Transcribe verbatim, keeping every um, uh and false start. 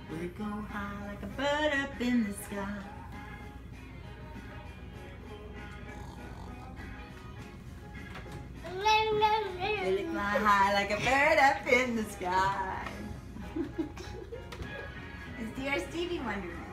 Will it go high like a bird up in the sky? Will it fly high like a bird up in the sky? It's dear Stevie Wonderland.